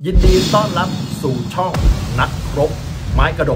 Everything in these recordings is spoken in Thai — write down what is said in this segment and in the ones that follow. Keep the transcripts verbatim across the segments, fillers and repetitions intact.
ยินดีต้อนรับสู่ช่องนักรบไม้กระดก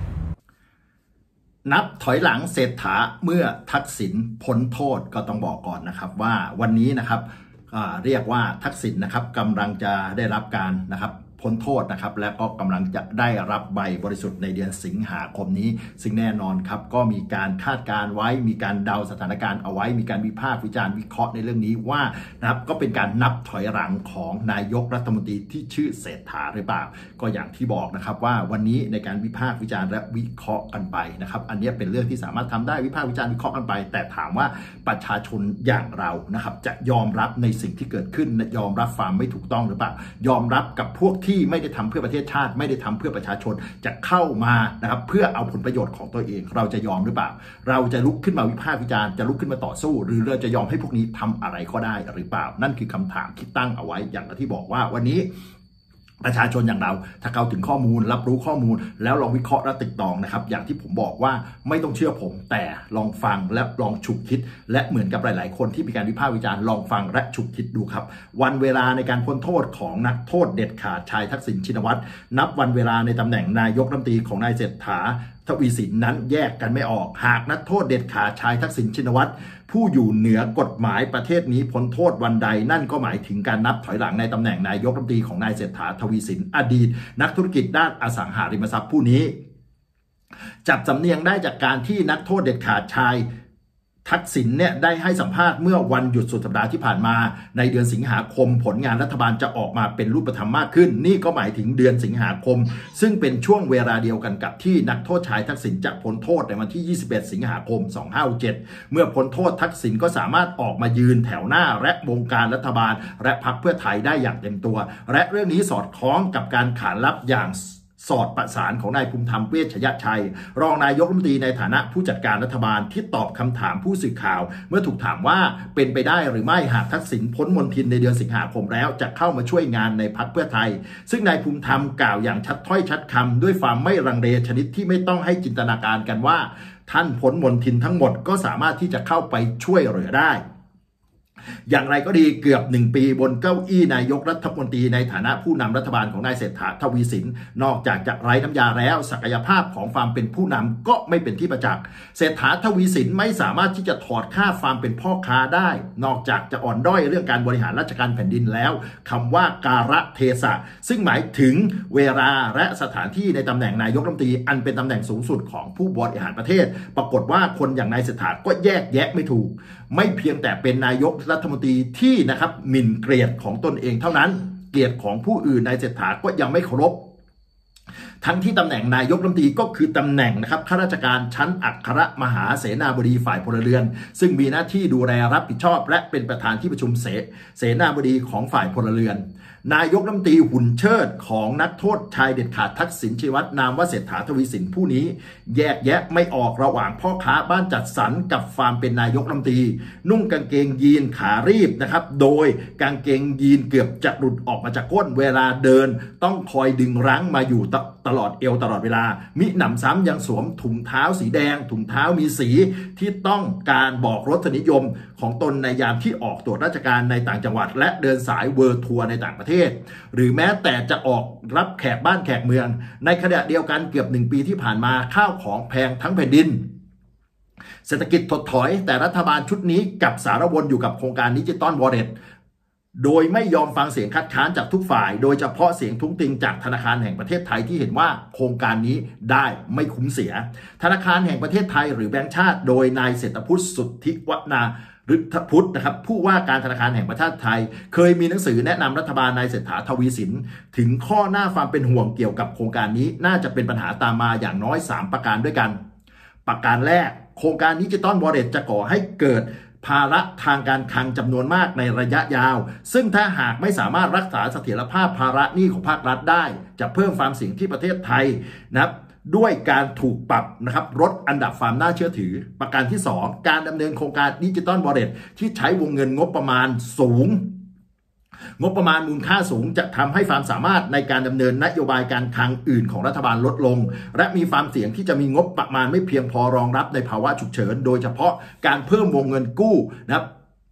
นับถอยหลังเศรษฐาเมื่อทักษิณพ้นโทษก็ต้องบอกก่อนนะครับว่าวันนี้นะครับเรียกว่าทักษิณนะครับกำลังจะได้รับการนะครับพ้นโทษนะครับและก็กำลังจะได้รับใบบริสุทธิ์ในเดือนสิงหาคมนี้ซึ่งแน่นอนครับก็มีการคาดการไว้มีการเดาสถานการณ์เอาไว้มีการวิพากษ์วิจารณ์วิเคราะห์ในเรื่องนี้ว่านะครับก็เป็นการนับถอยหลังของนายกรัฐมนตรีที่ชื่อเศรษฐาหรือเปล่าก็อย่างที่บอกนะครับว่าวันนี้ในการวิพากษ์วิจารณ์และวิเคราะห์กันไปนะครับอันนี้เป็นเรื่องที่สามารถทำได้วิพากษ์วิจารณ์วิเคราะห์กันไปแต่ถามว่าประชาชนอย่างเรานะครับจะยอมรับในสิ่งที่เกิดขึ้นยอมรับความไม่ถูกต้องหรือเปล่ายอมรับกับพวกที่ไม่ได้ทำเพื่อประเทศชาติไม่ได้ทำเพื่อประชาชนจะเข้ามานะครับเพื่อเอาผลประโยชน์ของตัวเองเราจะยอมหรือเปล่าเราจะลุกขึ้นมาวิพากษ์วิจารณ์จะลุกขึ้นมาต่อสู้หรือเราจะยอมให้พวกนี้ทำอะไรก็ได้หรือเปล่านั่นคือคำถามที่ตั้งเอาไว้อย่างที่บอกว่าวันนี้ประชาชนอย่างเราถ้าเข้าถึงข้อมูลรับรู้ข้อมูลแล้วลองวิเคราะห์และติดตองนะครับอย่างที่ผมบอกว่าไม่ต้องเชื่อผมแต่ลองฟังและลองฉุกคิดและเหมือนกับหลายๆคนที่มีการวิพากษ์วิจารณ์ลองฟังและฉุกคิดดูครับวันเวลาในการพ้นโทษของนักโทษเด็ดขาดชายทักษิณชินวัตรนับวันเวลาในตำแหน่งนายกรัฐมนตรีของนายเศรษฐาทวีสินนั้นแยกกันไม่ออกหากนักโทษเด็ดขาดชายทักษิณชินวัตรผู้อยู่เหนือกฎหมายประเทศนี้พ้นโทษวันใดนั่นก็หมายถึงการนับถอยหลังในตำแหน่งนายกรัฐมนตรีของนายเศรษฐาทวีสินอดีตนักธุรกิจด้านอสังหาริมทรัพย์ผู้นี้จับสำเนียงได้จากการที่นักโทษเด็ดขาดชายทักษิณเนี่ยได้ให้สัมภาษณ์เมื่อวันหยุดสุดสัปดาห์ที่ผ่านมาในเดือนสิงหาคมผลงานรัฐบาลจะออกมาเป็นรูปธรรมมากขึ้นนี่ก็หมายถึงเดือนสิงหาคมซึ่งเป็นช่วงเวลาเดียวกันกับที่นักโทษชายทักษิณจะพ้นโทษในวันที่ยี่สิบเอ็ดสิงหาคมสองพันห้าร้อยหกสิบเจ็ดเมื่อพ้นโทษทักษิณก็สามารถออกมายืนแถวหน้าและวงการรัฐบาลและพรรคเพื่อไทยได้อย่างเต็มตัวและเรื่องนี้สอดคล้องกับการขานรับอย่างสอดประสานของนายภูมิธรรมเวชยชัยรองนายกรัฐมนตรีในฐานะผู้จัดการรัฐบาลที่ตอบคำถามผู้สื่อข่าวเมื่อถูกถามว่าเป็นไปได้หรือไม่หากทักษิณพ้นมลทินในเดือนสิงหาคมแล้วจะเข้ามาช่วยงานในพรรคเพื่อไทยซึ่งนายภูมิธรรมกล่าวอย่างชัดถ้อยชัดคำด้วยความไม่รังเลชนิดที่ไม่ต้องให้จินตนาการกันว่าท่านพ้นมลทินทั้งหมดก็สามารถที่จะเข้าไปช่วยเหลือได้อย่างไรก็ดีเกือบหนึ่งปีบนเก้าอี้นายกรัฐมนตรีในฐานะผู้นำรัฐบาลของนายเศรษฐาทวีสินนอกจากจะไร้น้ำยาแล้วศักยภาพของความเป็นผู้นำก็ไม่เป็นที่ประจักษ์เศรษฐาทวีสินไม่สามารถที่จะถอดค่าความเป็นพ่อค้าได้นอกจากจะอ่อนด้อยเรื่องการบริหารราชการแผ่นดินแล้วคำว่าการะเทศะซึ่งหมายถึงเวลาและสถานที่ในตำแหน่งนายกรัฐมนตรีอันเป็นตำแหน่งสูงสุดของผู้บริหารประเทศปรากฏว่าคนอย่างนายเศรษฐาก็แยกแยะไม่ถูกไม่เพียงแต่เป็นนายกรัฐมนตรีที่นะครับหมิ่นเกลียดของตนเองเท่านั้นเกลียดของผู้อื่นนายเศรษฐาก็ยังไม่เคารพทั้งที่ตำแหน่งนายกรัฐมนตรีก็คือตำแหน่งนะครับข้าราชการชั้นอัครมหาเสนาบดีฝ่ายพลเรือนซึ่งมีหน้าที่ดูแลรับผิดชอบและเป็นประธานที่ประชุมเสเสนาบดีของฝ่ายพลเรือนนายกรัฐมนตรีหุ่นเชิดของนักโทษชายเด็ดขาดทักษิณชินวัตรนามว่าเศรษฐาทวีสินผู้นี้แยกแยะไม่ออกระหว่างพ่อค้าบ้านจัดสรรกับความเป็นนายกรัฐมนตรีนุ่งกางเกงยีนขารีบนะครับโดยกางเกงยีนเกือบจะหลุดออกมาจากก้นเวลาเดินต้องคอยดึงรั้งมาอยู่ตลอดเอวตลอดเวลามิหนำซ้ำยังสวมถุงเท้าสีแดงถุงเท้ามีสีที่ต้องการบอกรสนิยมของตนในยามที่ออกตรวจราชการในต่างจังหวัดและเดินสายเวิร์ทัวร์ในต่างประเทศหรือแม้แต่จะออกรับแขกบ้านแขกเมืองในขณะเดียวกันเกือบหนึ่งปีที่ผ่านมาข้าวของแพงทั้งแผ่นดินเศรษฐกิจถดถอยแต่รัฐบาลชุดนี้กับสารวนอยู่กับโครงการดิจิตอลวอลเล็ตโดยไม่ยอมฟังเสียงคัดค้านจากทุกฝ่ายโดยเฉพาะเสียงทุ้งติงจากธนาคารแห่งประเทศไทยที่เห็นว่าโครงการนี้ได้ไม่คุ้มเสียธนาคารแห่งประเทศไทยหรือแบงก์ชาติโดยนายเศรษฐพุทธสุทธิวนาฤทธพุทธนะครับผู้ว่าการธนาคารแห่งประเทศไทยเคยมีหนังสือแนะนำรัฐบาลนายเศรษฐาทวีสินถึงข้อหน้าความเป็นห่วงเกี่ยวกับโครงการนี้น่าจะเป็นปัญหาตามมาอย่างน้อยสามประการด้วยกันประการแรกโครงการดิจิตอลวอลเล็ตจะก่อให้เกิดภาระทางการคลังจำนวนมากในระยะยาวซึ่งถ้าหากไม่สามารถรักษาเสถียรภาพภาระหนี้ของภาครัฐได้จะเพิ่มความเสี่ยงที่ประเทศไทยนะครับด้วยการถูกปรับนะครับลดอันดับความน่าเชื่อถือประการที่สองการดำเนินโครงการดิจิตอลวอลเล็ตที่ใช้วงเงินงบประมาณสูงงบประมาณมูลค่าสูงจะทำให้ความสามารถในการดำเนินนโยบายการคลังอื่นของรัฐบาลลดลงและมีความเสี่ยงที่จะมีงบประมาณไม่เพียงพอรองรับในภาวะฉุกเฉินโดยเฉพาะการเพิ่มวงเงินกู้นะครับ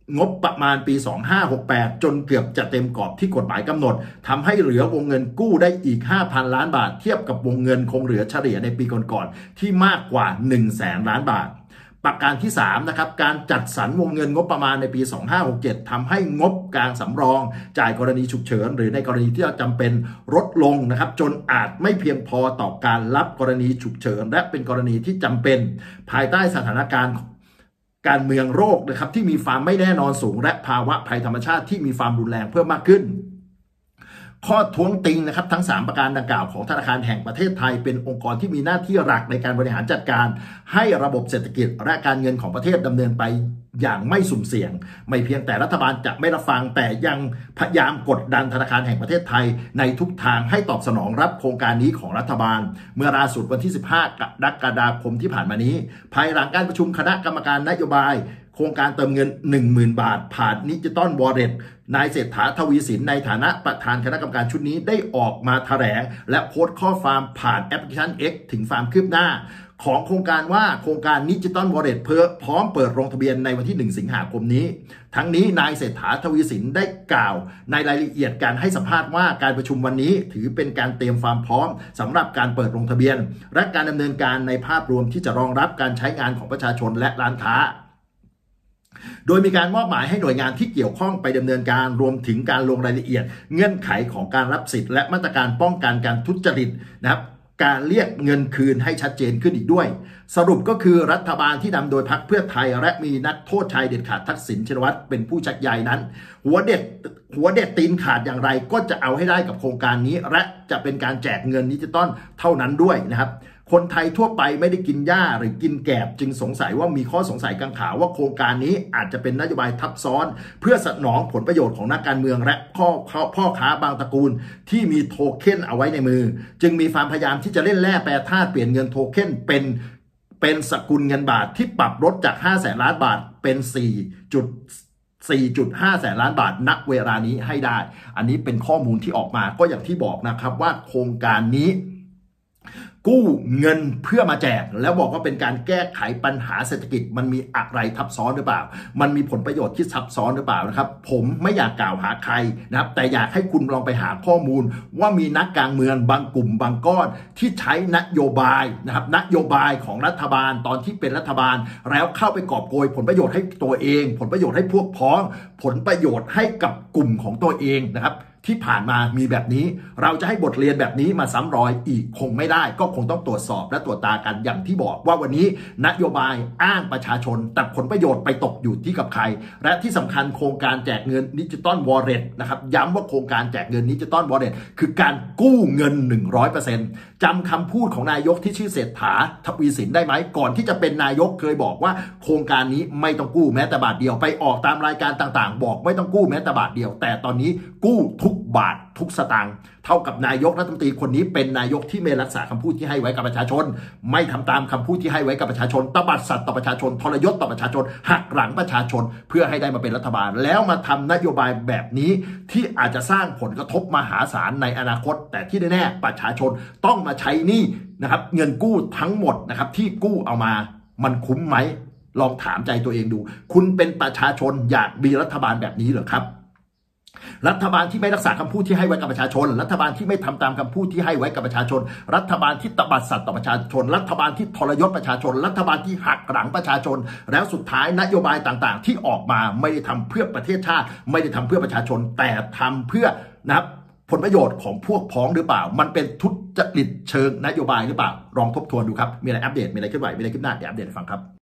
งบประมาณปีสองพันห้าร้อยหกสิบแปดจนเกือบจะเต็มกรอบที่กฎหมายกำหนดทำให้เหลือวงเงินกู้ได้อีก ห้าพัน ล้านบาทเทียบกับวงเงินคงเหลือเฉลี่ยในปีก่อนๆที่มากกว่า หนึ่งแสน ล้านบาทประการที่สามนะครับการจัดสรรวงเงินงบประมาณในปีสองพันห้าร้อยหกสิบเจ็ดทำให้งบกลางสำรองจ่ายกรณีฉุกเฉินหรือในกรณีที่จำเป็นลดลงนะครับจนอาจไม่เพียงพอต่อการรับกรณีฉุกเฉินและเป็นกรณีที่จำเป็นภายใต้สถานการณ์การเมืองโรคนะครับที่มีความไม่แน่นอนสูงและภาวะภัยธรรมชาติที่มีความรุนแรงเพิ่มมากขึ้นข้อท้วงติงนะครับทั้งสามประการดังกล่าวของธนาคารแห่งประเทศไทยเป็นองค์กรที่มีหน้าที่หลักในการบริหารจัดการให้ระบบเศรษฐกิจและการเงินของประเทศดำเนินไปอย่างไม่สุ่มเสี่ยงไม่เพียงแต่รัฐบาลจะไม่รับฟังแต่ยังพยายามกดดันธนาคารแห่งประเทศไทยในทุกทางให้ตอบสนองรับโครงการนี้ของรัฐบาลเมื่อล่าสุดวันที่สิบห้ากรกฎาคมที่ผ่านมานี้ภายหลังการประชุมคณะกรรมการนโยบายโครงการเติมเงิน หนึ่งหมื่น บาทผ่านดิจิตอลวอลเล็ตนายเศรษฐาทวีสินในฐานะประธานคณะกรรมการชุดนี้ได้ออกมาแถลงและโพสต์ข้อความผ่านแอปพลิเคชัน X ถึงความคืบหน้าของโครงการว่าโครงการดิจิตอลวอลเล็ตเพื่อพร้อมเปิดลงทะเบียนในวันที่หนึ่งสิงหาคมนี้ทั้งนี้นายเศรษฐาทวีสินได้กล่าวในรายละเอียดการให้สัมภาษณ์ว่าการประชุมวันนี้ถือเป็นการเตรียมความพร้อมสำหรับการเปิดลงทะเบียนและการดำเนินการในภาพรวมที่จะรองรับการใช้งานของประชาชนและร้านค้าโดยมีการมอบหมายให้หน่วยงานที่เกี่ยวข้องไปดำเนินการรวมถึงการลงรายละเอียดเงื่อนไขของการรับสิทธิ์และมาตรการป้องกันการทุจริตนะครับการเรียกเงินคืนให้ชัดเจนขึ้นอีกด้วยสรุปก็คือรัฐบาลที่นำโดยพรรคเพื่อไทยและมีนักโทษชายเด็ดขาดทักษิณชินวัตรเป็นผู้ชักใยนั้นหัวเด็ดหัวเด็ดตีนขาดอย่างไรก็จะเอาให้ได้กับโครงการนี้และจะเป็นการแจกเงินดิจิตอลเท่านั้นด้วยนะครับคนไทยทั่วไปไม่ได้กินหญ้าหรือกินแกบจึงสงสัยว่ามีข้อสงสัยกังขาว่าโครงการนี้อาจจะเป็นนโยบายทับซ้อนเพื่อสนองผลประโยชน์ของนักการเมืองและพ่อพ่อค้าบางตระกูลที่มีโทเค็นเอาไว้ในมือจึงมีความพยายามที่จะเล่นแร่แปรธาตุเปลี่ยนเงินโทเค็นเป็นเป็นสกุลเงินบาทที่ปรับลดจากห้าแสนล้านบาทเป็นสี่จุดสี่จุดห้า แสนล้านบาทณเวลานี้ให้ได้อันนี้เป็นข้อมูลที่ออกมาก็อย่างที่บอกนะครับว่าโครงการนี้กู้เงินเพื่อมาแจกแล้วบอกว่าเป็นการแก้ไขปัญหาเศรษฐกิจมันมีอะไรทับซ้อนหรือเปล่ามันมีผลประโยชน์ที่ซับซ้อนหรือเปล่านะครับผมไม่อยากกล่าวหาใครนะครับแต่อยากให้คุณลองไปหาข้อมูลว่ามีนักการเมืองบางกลุ่มบางก้อนที่ใช้นโยบายนะครับนโยบายของรัฐบาลตอนที่เป็นรัฐบาลแล้วเข้าไปกอบโกยผลประโยชน์ให้ตัวเองผลประโยชน์ให้พวกพ้องผลประโยชน์ให้กับกลุ่มของตัวเองนะครับที่ผ่านมามีแบบนี้เราจะให้บทเรียนแบบนี้มาซ้ำรอยอีกคงไม่ได้ก็คงต้องตรวจสอบและตรวจตากันอย่างที่บอกว่าวันนี้นโยบายอ้างประชาชนแต่ผลประโยชน์ไปตกอยู่ที่กับใครและที่สำคัญโครงการแจกเงินดิจิตอลวอลเล็ตนะครับย้ำว่าโครงการแจกเงินดิจิตอลวอลเล็ตคือการกู้เงิน หนึ่งร้อยเปอร์เซ็นต์ จำคำพูดของนายกที่ชื่อเศรษฐาทวีสินได้ไหมก่อนที่จะเป็นนายกเคยบอกว่าโครงการนี้ไม่ต้องกู้แม้แต่บาทเดียวไปออกตามรายการต่างๆบอกไม่ต้องกู้แม้แต่บาทเดียวแต่ตอนนี้กู้ทุกบาททุกสตางค์เท่ากับนายกรัฐมนตรีคนนี้เป็นนายกที่ไม่รักษาคำพูดที่ให้ไว้กับประชาชนไม่ทำตามคำพูดที่ให้ไว้กับประชาชนตบัดสัตว์ต่อประชาชนทรยศต่อประชาชนหักหลังประชาชนเพื่อให้ได้มาเป็นรัฐบาลแล้วมาทำนโยบายแบบนี้ที่อาจจะสร้างผลกระทบมหาศาลในอนาคตแต่ที่แน่ๆประชาชนต้องมาใช้หนี้นะครับเงินกู้ทั้งหมดนะครับที่กู้เอามามันคุ้มไหมลองถามใจตัวเองดูคุณเป็นประชาชนอยากมีรัฐบาลแบบนี้เหรอครับรัฐบาลที่ไม่รักษาคำพูดที่ให้ไว้กับประชาชนรัฐบาลที่ไม่ทำตามคำพูดที่ให้ไว้กับประชาชนรัฐบาลที่ตบัดสัตว์ต่อประชาชนรัฐบาลที่ทรยศประชาชนรัฐบาลที่หักหลังประชาชนแล้วสุดท้ายนโยบายต่างๆที่ออกมาไม่ได้ทำเพื่อประเทศชาติไม่ได้ทำเพื่อประชาชนแต่ทำเพื่อนะครับผลประโยชน์ของพวกพ้องหรือเปล่ามันเป็นทุจริตเชิงนโยบายหรือเปล่าลองทบทวนดูครับมีอะไรอัปเดตมีอะไรเคลื่อนไหวมีอะไรขึ้นหน้าเดี๋ยวอัปเดตให้ฟังครับ